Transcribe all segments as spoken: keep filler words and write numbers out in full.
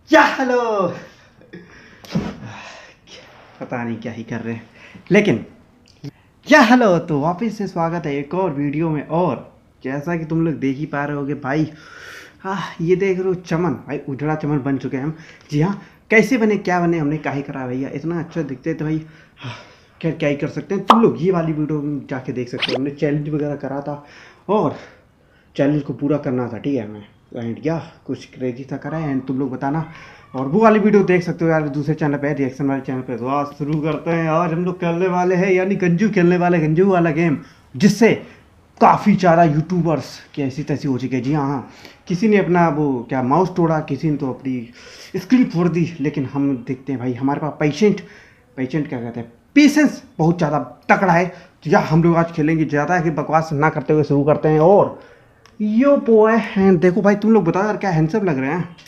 या हेलो। पता नहीं क्या ही कर रहे हैं, लेकिन या हेलो। तो वापस से स्वागत है एक और वीडियो में। और जैसा कि तुम लोग देख ही पा रहे होगे भाई, हाँ ये देख रहे हो चमन भाई, उजड़ा चमन बन चुके हैं हम। जी हाँ, कैसे बने क्या बने हमने क्या ही करा भैया, इतना अच्छा दिखते तो भाई हाँ, क्या क्या ही कर सकते हैं। तुम लोग ये वाली वीडियो में जाके देख सकते हो, हमने चैलेंज वगैरह करा था और चैलेंज को पूरा करना था, ठीक है। मैं एंड या कुछ क्रेजी था करा है एंड तुम लोग बताना। और वो वाली वीडियो देख सकते हो यार दूसरे चैनल पे, रिएक्शन वाले चैनल पे। तो आज शुरू करते हैं। आज हम लोग खेलने वाले हैं यानी गंजू खेलने वाले, गंजू वाला गेम, जिससे काफ़ी ज़्यादा यूट्यूबर्स की ऐसी तैसी हो चुकी है। जी हाँ हाँ, किसी ने अपना वो क्या माउस तोड़ा, किसी ने तो अपनी स्क्रीन फोड़ दी, लेकिन हम देखते हैं भाई हमारे पास पेशेंट पेशेंट क्या कहते हैं, पेशेंस बहुत ज़्यादा तकड़ा है। तो या हम लोग आज खेलेंगे, ज़्यादा कि बकवास ना करते हुए शुरू करते हैं। और यो बॉय हैं, देखो भाई तुम लोग बताओ यार क्या हैंडसम लग रहे हैं।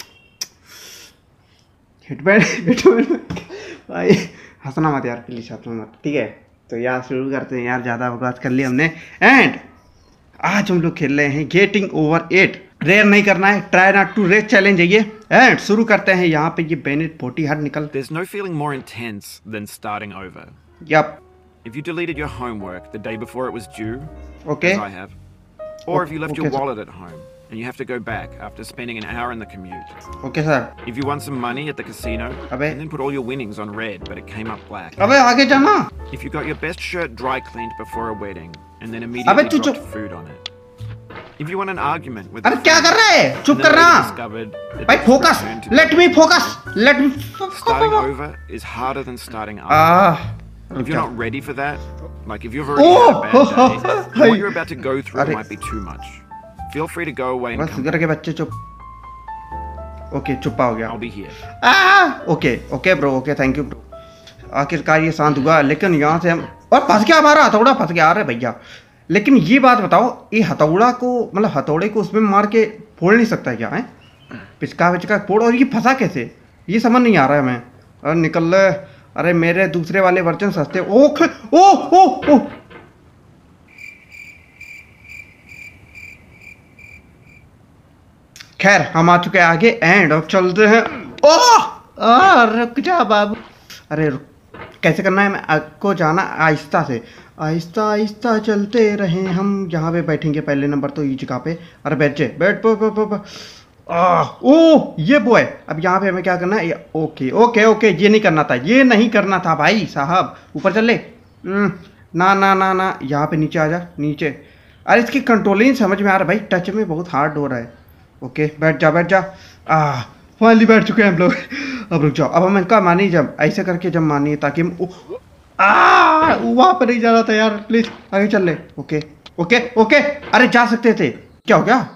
हिटमैन हिटमैन भाई हंसना मत यार प्लीज, हंसना मत, ठीक है। तो यार शुरू करते हैं यार, ज़्यादा बकवास कर लिया हमने। एंड आज हम लोग खेल रहे हैं गेटिंग ओवर एट। रेयर नहीं करना है, try not to race challenge है ये। एंड शुरू करते हैं। यहाँ पे ये बेनेट फोर्टी हर निकल। There's no feeling more intense than starting over. Yup. If you deleted your homework the day before it was due, Okay. as I have, or if you left Okay, your sir. wallet at home and you have to go back after spending an hour in the commute. Okay sir. If you won some money at the casino अबे। and then put all your winnings on red but it came up black. अबे आगे जाना। If you got your best shirt dry cleaned before a wedding and then अबे immediately तू dropped चुप। food on it. If you won an argument with अरे a क्या friend कर रहा है, चुप and then करना later discovered that भाई। this focus, returned to let me focus, let me starting over is harder than starting over. Ah If you're not ready for that, like if you've already had a bad day, then what you're about to go through Arre. might be too much. Feel free to go away and बस come घर back. के बच्चे चुप। Okay चुप्पा हो गया। I'll be here. Ah okay okay bro, okay thank you bro. आखिरकार ये शांत हुआ, लेकिन यहाँ से हम और फंस गया, हमारा हथौड़ा फंस गया। अरे भैया, लेकिन ये बात बताओ, ये हथौड़ा को मतलब हथौड़े को उसमें मार के फोड़ नहीं सकता क्या है? पिचका पिचका फोड़, और ये फंसा कैसे, ये समझ नहीं आ रहा है हमें। अरे निकल ले। अरे मेरे दूसरे वाले वर्जन सस्ते। ओह ओह ओह ओह खैर हम आ चुके हैं आगे एंड अब चलते हैं। ओह आ, रुक जा बाबू। अरे रुक, कैसे करना है? मैं आपको जाना आहिस्ता से, आहिस्ता आहिस्ता चलते रहे हम। यहाँ पे बैठेंगे पहले नंबर तो, ये जगह पे। अरे बैठ जाए, बैठ पो पो पो ओह ये बॉय। अब यहाँ पे हमें क्या करना है? ओके ओके ओके, ये नहीं करना था, ये नहीं करना था भाई साहब। ऊपर चल ले। ना ना ना ना, यहाँ पे नीचे आ जा, नीचे। अरे इसकी कंट्रोलिंग समझ में आ रहा है भाई, टच में बहुत हार्ड हो रहा है। ओके बैठ जा बैठ जा। आ फाइनली बैठ चुके हैं हम लोग। अब रुक जाओ, अब हम इनका मानी जब ऐसे करके जब मानिए ताकि हम आ वहाँ पर नहीं जाना था यार, प्लीज आगे चल ले। ओके ओके ओके, अरे जा सकते थे, क्या हो गया?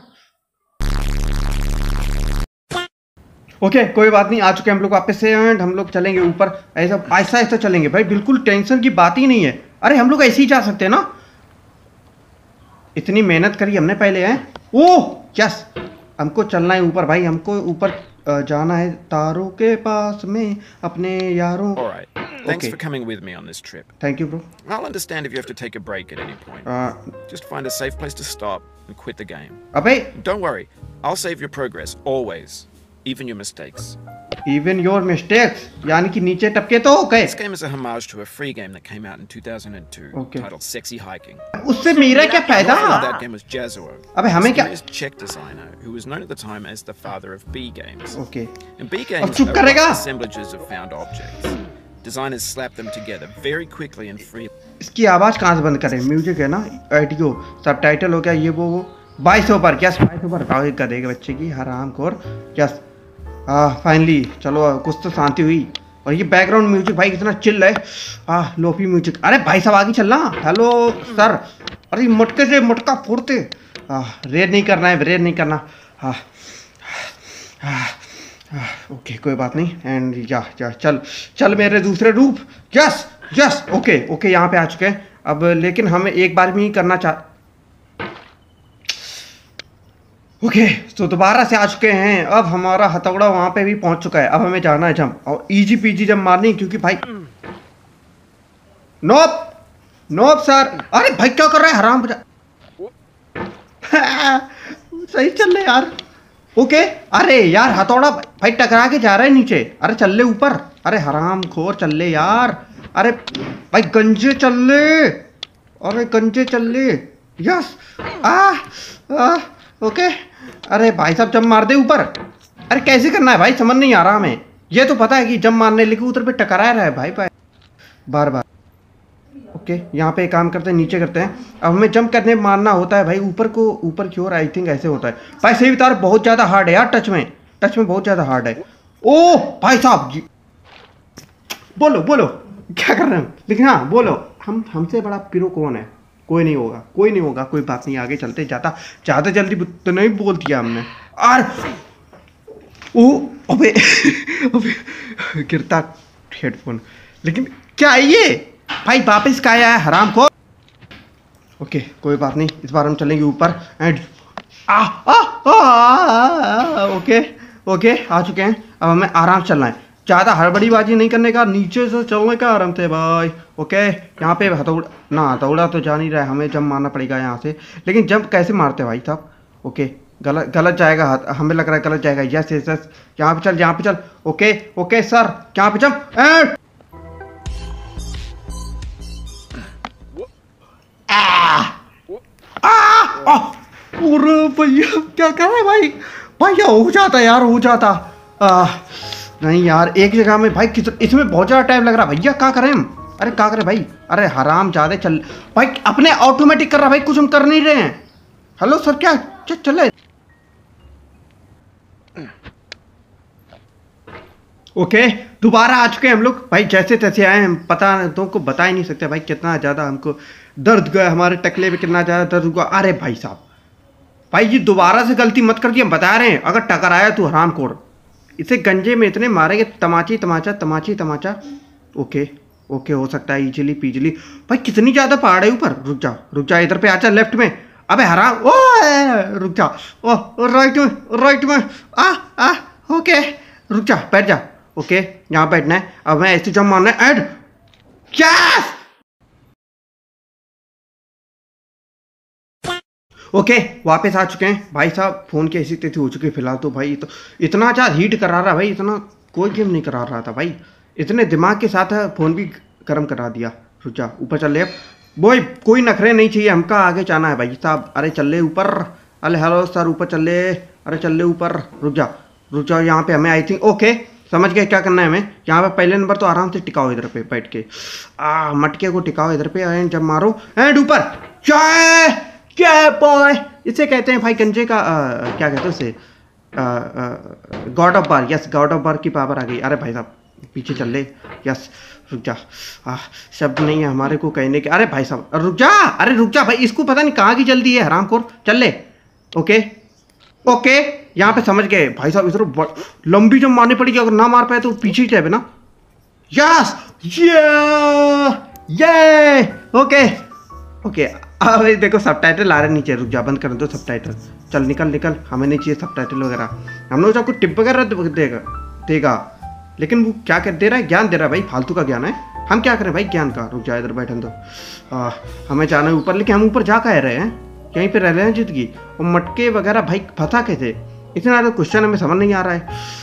ओके कोई बात नहीं, आ चुके हैं हम लोग वापस से एंड हम लोग चलेंगे ऊपर। ऐसा ऐसा ऐसा चलेंगे भाई, बिल्कुल टेंशन की बात ही नहीं है। अरे हम लोग ऐसे ही जा सकते हैं ना, इतनी मेहनत करी हमने पहले हैं। ओह यस, हमको चलना है ऊपर भाई, हमको ऊपर जाना है तारों के पास में अपने यारों। All right. Thanks Okay. for coming with me on this trip. Thank you bro. I'll understand if you have to take a break at any point. Just find a safe place to stop and quit the game. अबे Don't worry. I'll save your progress always, even your mistakes. Even your mistakes, यानी कि नीचे टपके तो हो गए। This game is a homage to a free game that came out in two thousand two, Okay. titled Sexy Hiking. उससे मेरा क्या फायदा? That game was Jazuo, अबे हमें क्या? a Czech designer who was known at the time as the father of B games. Okay And B games चुप are करेगा? rough assemblages of found objects. Designers slap them together very quickly and freely. इसकी आवाज कहाँ से बंद करें? Music है ना, ऑडियो सबटाइटल हो गया, ये वो वो बाईस ऊपर, यस बाईस ऊपर हटाओ एक गधे के बच्चे की हराम खोर। यस आ फाइनली चलो, कुछ तो शांति हुई। और ये बैकग्राउंड म्यूजिक भाई कितना चिल है। आ लोफी म्यूजिक। अरे भाई साहब आगे चलना। Hello sir. अरे मटके से मटका फोड़ते। आ रेड नहीं करना है, रेड नहीं करना। हाँ ओके कोई बात नहीं। एंड या या चल चल मेरे दूसरे रूप। यस यस ओके ओके, यहाँ पे आ चुके हैं अब, लेकिन हमें एक बार में ही करना चाह। ओके तो दोबारा से आ चुके हैं। अब हमारा हथौड़ा वहां पे भी पहुंच चुका है। अब हमें जाना है जंप, और इजी पीजी जंप मारनी है, क्योंकि भाई नोप नोप सर। अरे भाई क्या कर रहा है हराम बजा। सही चल रहे यार। ओके। अरे यार हथौड़ा भाई टकरा के जा रहा है नीचे। अरे चल ले ऊपर। अरे हराम खोर चल ले यार। अरे भाई गंजे चल ले। अरे गंजे चल ले। यस। आ, आ ओके। अरे भाई साहब जंप मार दे ऊपर। अरे कैसे करना है भाई समझ नहीं आ रहा हमें। ये तो पता है कि जंप मारने, लेकिन उधर पे टकरा रहा है भाई भाई बार बार। ओके यहाँ पे एक काम करते हैं, नीचे करते हैं। अब हमें जंप करने मारना होता है भाई ऊपर को, ऊपर की ओर। आई थिंक ऐसे होता है भाई। सही बता रहा, बहुत ज़्यादा हार्ड है यार। टच में टच में बहुत ज़्यादा हार्ड है। ओ भाई साहब बोलो बोलो क्या कर रहे हैं। लेकिन हाँ बोलो, हम हमसे बड़ा पिरो कौन है। कोई नहीं होगा, कोई नहीं होगा, कोई बात नहीं। आगे चलते। ज़्यादा ज़्यादा जल्दी तो नहीं बोल दिया हमने। और ओ अबे अबे गिरता हेडफोन। लेकिन क्या है ये भाई, वापस का आया है हराम को। ओके कोई बात नहीं, इस बार हम चलेंगे ऊपर। एंड आ आ आ ओके ओके आ चुके हैं। अब हमें आराम चलना है, ज़्यादा हड़बड़ीबाजी नहीं करने का, नीचे से चलने का आराम से भाई। ओके यहाँ पे हथौड़ा ना, हथौड़ा तो जा नहीं रहा है, हमें जंप मारना पड़ेगा यहाँ से। लेकिन जंप कैसे मारते भाई साहब। ओके गलत गलत जाएगा हाथ, हमें लग रहा है गलत जाएगा। यस यस यस यहाँ पे चल, यहाँ पे चल। ओके ओके सर यहाँ पे चल। एंड अरे भैया क्या कर रहे हैं भाई। भैया हो जाता यार, हो जाता। आ, नहीं यार एक जगह में भाई किस, इसमें बहुत ज़्यादा टाइम लग रहा है भैया। क्या करें हम। अरे क्या करें भाई। अरे हराम ज़्यादा चल भाई, अपने ऑटोमेटिक कर रहा भाई, कुछ हम कर नहीं रहे हैं। हेलो सर क्या चल चले। ओके दोबारा आ चुके हैं हम लोग भाई। जैसे तैसे आए हम, पता तुमको बता ही नहीं सकते भाई कितना ज़्यादा हमको दर्द गया, हमारे टकले में कितना ज़्यादा दर्द हुआ। अरे भाई साहब भाई ये दोबारा से गलती मत कर दी, हम बता रहे हैं। अगर टकराया तो हराम खोर, इसे गंजे में इतने मारेंगे तमाची तमाचा तमाची तमाचा। ओके ओके हो सकता है इजीली पीजली। भाई कितनी ज़्यादा पहाड़ है ऊपर। रुक जा रुक जा, इधर पे आचा लेफ्ट में। अबे हराम ओ रुक जा। ओ राइट में राइट में आ आ ओके रुक जा, बैठ जा। ओके यहाँ बैठना है। अब मैं ऐसे जंप मारना है। एड क्या ओके वापस आ चुके हैं भाई साहब। फ़ोन की ऐसी तैसी हो चुकी है फिलहाल तो भाई। तो इतना ज़्यादा हीट करा रहा भाई, इतना कोई गेम नहीं करा रहा था भाई। इतने दिमाग के साथ फ़ोन भी गर्म करा दिया। रुक जा ऊपर चल ले। बोई कोई नखरे नहीं चाहिए, हमका आगे जाना है भाई साहब। अरे चल ले ऊपर। अरे हेलो सर ऊपर चल ले। अरे चल ले ऊपर। रुक जा रुक जा यहाँ पे हमें आई थिंक ओके समझ गए क्या करना है हमें। यहाँ पे पहले नंबर तो आराम से टिकाओ इधर पे बैठ के। आ मटके को टिकाओ इधर पे। एंड जब मारो एंड ऊपर। क्या क्या बॉय, इसे कहते हैं भाई गंजे का आ, क्या कहते हैं उसे, god of bar. Yes god of bar की पावर आ गई। अरे भाई साहब पीछे चल ले। यस रुक जा। आ, शब्द नहीं है हमारे को कहने के। अरे भाई साहब रुक जा। अरे रुक जा भाई, इसको पता नहीं कहाँ की जल्दी है हरामखोर। चल ले। ओके ओके यहाँ पे समझ गए भाई साहब। इधर लंबी जंप मारनी पड़ेगी, अगर ना मार पाए तो पीछे ही जाए ना। यस ये ये ओके ओके। अब देखो सबटाइटल आ रहे नीचे। रुक जा बंद कर दो सबटाइटल। चल निकल निकल, हमें नहीं चाहिए सबटाइटल वगैरह। हम लोग आपको टिप वगैरह देगा देगा लेकिन वो क्या कर दे रहा है, ज्ञान दे रहा है भाई, फालतू का ज्ञान है। हम क्या करें भाई ज्ञान का। रुक जा इधर बैठन दो। आ, हमें जाना है ऊपर, लेकिन हम ऊपर जा कह रहे हैं, यहीं पे रह रहे हैं जिंदगी। और मटके वगैरह भाई फंसा कैसे, इतना ज़्यादा क्वेश्चन हमें समझ नहीं आ रहा है।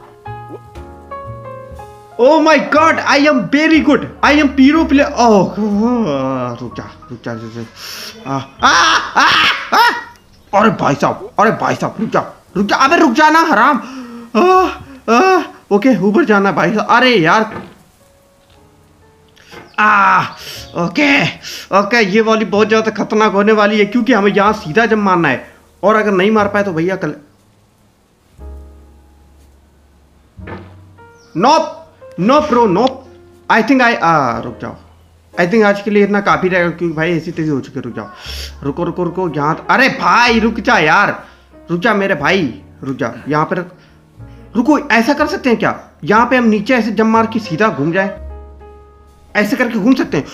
Oh my God, I am very good. I am piro player. Oh, रुक जा रुक जा रुक जा। आ आ आ अरे भाई साहब अरे भाई साहब रुक जा रुक जा। अबे रुक जा ना हराम। आ आ ओके ऊपर जाना भाई साहब। अरे यार आ ओके ओके ये वाली बहुत ज़्यादा खतरनाक होने वाली है, क्योंकि हमें यहाँ सीधा जब मारना है, और अगर नहीं मार पाए तो भैया कल nope no pro no. I think I आ रुक जाओ। आई थिंक आज के लिए इतना काफ़ी रहेगा, क्योंकि भाई ऐसी तेजी हो चुकी है। रुक जाओ रुको रुको रुको यहाँ। अरे भाई रुक जा यार, रुक जा मेरे भाई रुक जा। यहाँ पर रुको, ऐसा कर सकते हैं क्या, यहाँ पे हम नीचे ऐसे जम मार के सीधा घूम जाए, ऐसे करके घूम सकते हैं।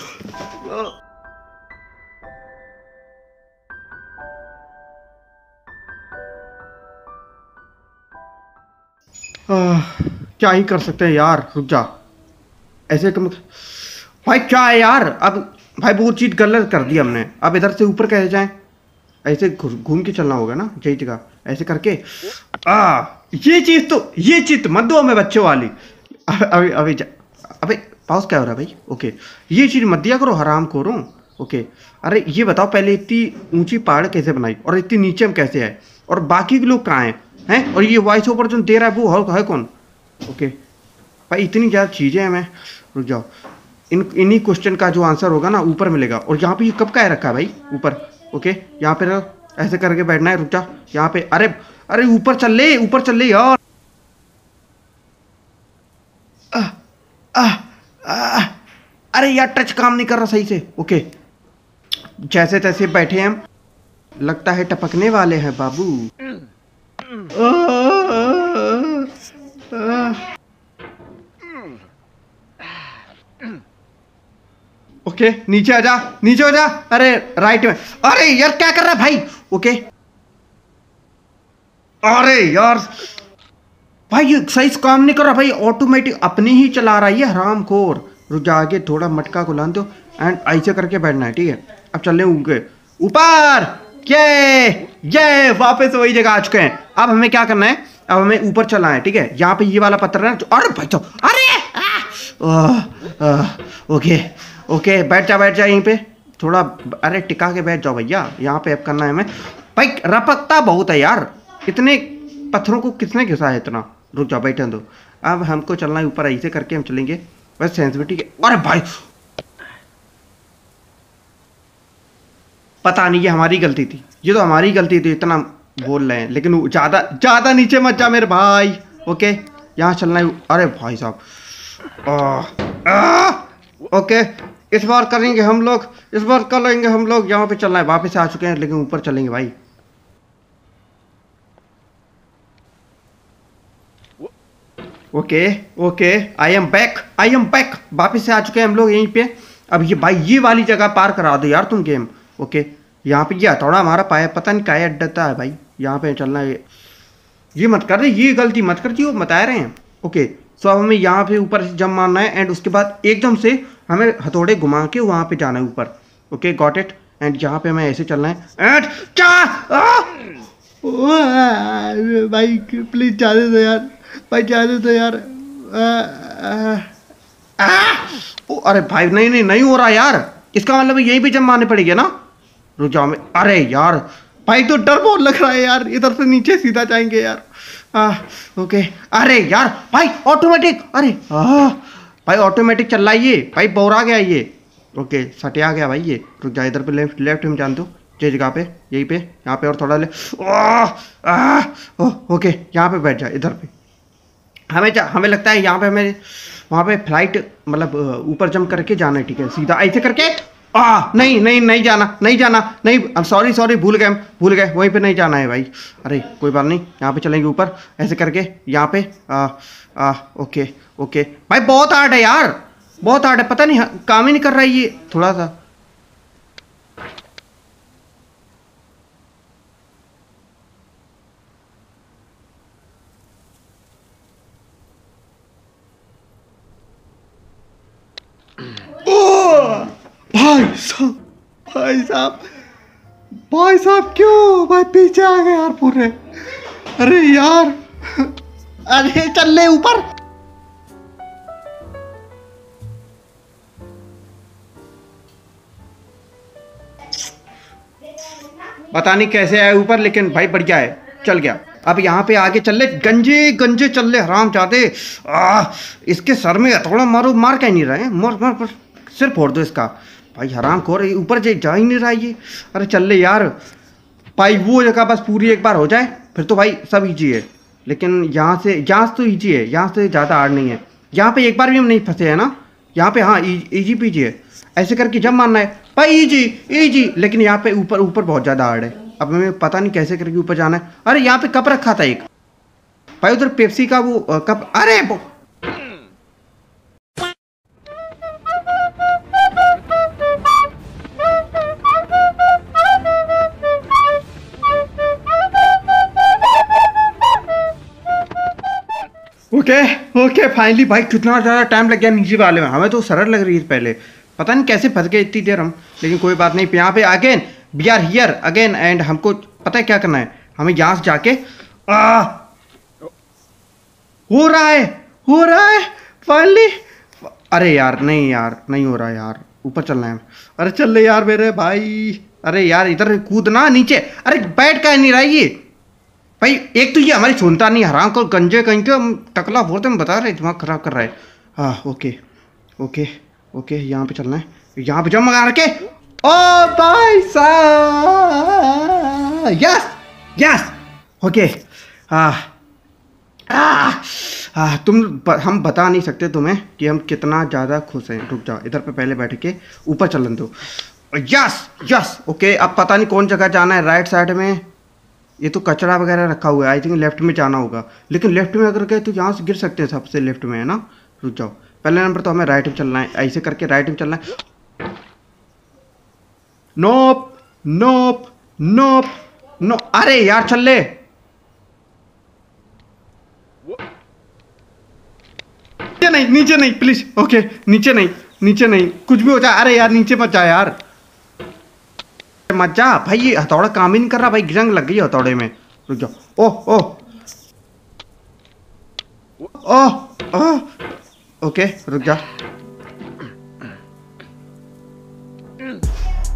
आ, क्या ही कर सकते हैं यार। रुक जा ऐसे कम भाई क्या है यार। अब भाई बहुत चीज गलत कर दी हमने। अब इधर से ऊपर कैसे जाएं। ऐसे घूम के चलना होगा ना यही जगह, ऐसे करके। आ ये चीज तो ये चीज मत दो हमें बच्चों वाली। अभी अभी अबे पाउस क्या हो रहा है भाई? ओके ये चीज मत दिया करो, हराम खोरो। ओके अरे ये बताओ पहले इतनी ऊंची पहाड़ कैसे बनाई और इतनी नीचे हम कैसे आए, और बाकी के लोग कहाँ हैं हैं? और ये वॉइस ओवर जो दे रहा है वो है कौन? ओके भाई इतनी ज़्यादा चीज़ें हैं। मैं रुक जाओ, इन इन्हीं क्वेश्चन का जो आंसर होगा ना ऊपर मिलेगा। और यहाँ पे ये कब का है रखा है भाई ऊपर? ओके यहाँ पे ऐसे करके बैठना है। रुक जा यहाँ पे, अरे अरे ऊपर चल ले, ऊपर चल ले यार। आ, आ, आ, अरे यार टच काम नहीं कर रहा सही से। ओके जैसे तैसे बैठे हम, लगता है टपकने वाले हैं बाबू। आ, आ, आ, ओके नीचे आ जा, नीचे हो जा। अरे राइट में, अरे यार क्या कर रहा है भाई? ओके अरे यार भाई ये सही से काम नहीं कर रहा भाई, ऑटोमेटिक अपनी ही चला रहा है ये हरामखोर। रुक जा आगे थोड़ा मटका को लान दो एंड ऐसे करके बैठना है, ठीक है? अब चल रहे ऊपर। ये ये वापस वही जगह आ चुके हैं। अब हमें क्या करना है? अब हमें ऊपर चलना है, ठीक है? यहाँ पे ये वाला पत्थर है। अरे भाई तो अरे आ, आ, ओके ओके बैठ जा बैठ जा यहीं पे थोड़ा। अरे टिका के बैठ जाओ भैया, यहाँ पे अब करना है हमें। भाई रपकता बहुत है यार, इतने पत्थरों को किसने घिसा है इतना? रुक जाओ बैठे दो। अब हमको चलना है ऊपर, ऐसे करके हम चलेंगे बस सेंसिटिविटी के। अरे भाई पता नहीं ये हमारी गलती थी, ये तो हमारी गलती थी इतना बोल रहे हैं, लेकिन ज़्यादा ज़्यादा नीचे मत जा मेरे भाई। ओके यहाँ चलना है। अरे भाई साहब ओके इस बार करेंगे हम लोग, इस बार कर लेंगे हम लोग। यहाँ पे चलना है, वापस आ चुके हैं लेकिन ऊपर चलेंगे भाई। Okay okay I am back, I am back. वापस से आ चुके हैं हम लोग यहीं पे। अब ये भाई ये वाली जगह पार करा दो यार तुम गेम। ओके यहाँ पे ये थोड़ा हमारा पाया पता नहीं क्या अड्डा है भाई, यहाँ पे चलना है। ये मत कर रहे, ये गलती मत कर, वो बता रहे हैं। ओके सो अब हमें यहाँ पे ऊपर से जंप मारना है एंड उसके बाद एकदम से हमें हथौड़े घुमा के वहाँ पे जाना है ऊपर। Okay got it. एंड यहाँ पे हमें ऐसे चलना है एंड क्या भाई प्लीज जाने दो यार भाई, जाने दो यार। आ, आ, आ, ओ, अरे भाई नहीं नहीं नहीं हो रहा यार, इसका मतलब यही भी जंप मारने पड़ेगी ना। रुक जाओ मैं, अरे यार भाई तो डर बहुत लग रहा है यार, इधर से नीचे सीधा जाएंगे यार। आ, ओके अरे यार भाई ऑटोमेटिक, अरे आ, भाई ऑटोमेटिक चल रहा है ये भाई, बोरा गया ये। ओके सटिया गया भाई ये। रुक जा इधर पे लेफ्ट लेफ्ट में जान दो ये जगह पे, यहीं पे यहाँ पे और थोड़ा ले। आ, आ, ओ, ओके यहाँ पे बैठ जा इधर पे। हमें हमें लगता है यहाँ पे हमें वहाँ पे फ्लाइट मतलब ऊपर जंप करके जाना है, ठीक है? सीधा ऐसे करके आ नहीं नहीं नहीं जाना नहीं जाना नहीं, अब सॉरी सॉरी भूल गए भूल गए वहीं पे नहीं जाना है भाई। अरे कोई बात नहीं, यहाँ पे चलेंगे ऊपर ऐसे करके यहाँ पे। आ, आ, ओके ओके भाई बहुत हार्ड है यार, बहुत हार्ड है, पता नहीं काम ही नहीं कर रहा है ये थोड़ा सा। भाई साहब भाई साहब भाई साहब क्यों भाई पीछे आ गए यार पूरे? अरे यार अरे चल ले ऊपर। पता नहीं कैसे आए ऊपर, लेकिन भाई बढ़िया है, चल गया। अब यहाँ पे आगे चल ले, गंजे गंजे चल ले हराम जाते। आ इसके सर में थोड़ा मारो, मार क्या नहीं रहे, मार मार पर सिर फोड़ दो इसका भाई, हराम खोर ऊपर जा ही नहीं रहा ये। अरे चल ले यार भाई, वो जगह बस पूरी एक बार हो जाए फिर तो भाई सब ईजी है, लेकिन यहाँ से यहाँ तो ईजी है, यहाँ से ज़्यादा हार्ड नहीं है। यहाँ पे एक बार भी हम नहीं फंसे हैं ना, यहाँ पे हाँ ईजी पीजी है, ऐसे करके जब मारना है भाई ईजी ईजी। लेकिन यहाँ पे ऊपर ऊपर बहुत ज़्यादा हार्ड है, अब हमें पता नहीं कैसे करके ऊपर जाना है। अरे यहाँ पे कप रखा था एक भाई, उधर पेप्सी का वो कप। अरे ओके ओके फाइनली भाई कितना ज़्यादा टाइम लग गया नीचे वाले में, हमें तो सरल लग रही है पहले, पता नहीं कैसे फंस गए इतनी देर हम, लेकिन कोई बात नहीं। यहाँ पे आगे we are here again and हमको पता है क्या करना है, हमें यहाँ से जाके आ, हो रहा है हो रहा है फाइनली। अरे यार नहीं यार नहीं हो रहा यार, ऊपर चलना है। अरे चल ले यार मेरे भाई, अरे यार इधर कूदना नीचे। अरे बैठ का नहीं रहा ये भाई, एक तो ये हमारी सुनता नहीं, हराम को गंजे कहीं के टकला बोलते हम बता रहे दिमाग खराब कर रहा है। हाँ ओके ओके ओके यहाँ पे चलना है, यहाँ पे जम मार के। ओ भाई साहब यस यस ओके। हाँ हाँ हाँ तुम ब, हम बता नहीं सकते तुम्हें कि हम कितना ज़्यादा खुश हैं। रुक जाओ इधर पे पहले बैठ के ऊपर चलन दो। Yes yes okay. अब पता नहीं कौन जगह जाना है, राइट साइड में ये तो कचरा वगैरह रखा हुआ है, आई थिंक लेफ्ट में जाना होगा। लेकिन लेफ्ट में अगर गए तो यहाँ से गिर सकते हैं, सबसे लेफ्ट में है ना। रुक जाओ पहले नंबर तो हमें राइट में चलना है, ऐसे करके राइट में चलना है। नोप नोप नोप नो, अरे यार चल ले। नीचे नहीं नीचे नहीं प्लीज, ओके नीचे नहीं नीचे नहीं, कुछ भी हो जाए। अरे यार नीचे मत जा यार, मत जा भाई, ये हथौड़ा काम ही नहीं कर रहा भाई, जंग लग गई हथौड़े में। रुक जाओ। ओह ओह ओह ओह ओके रुक जा।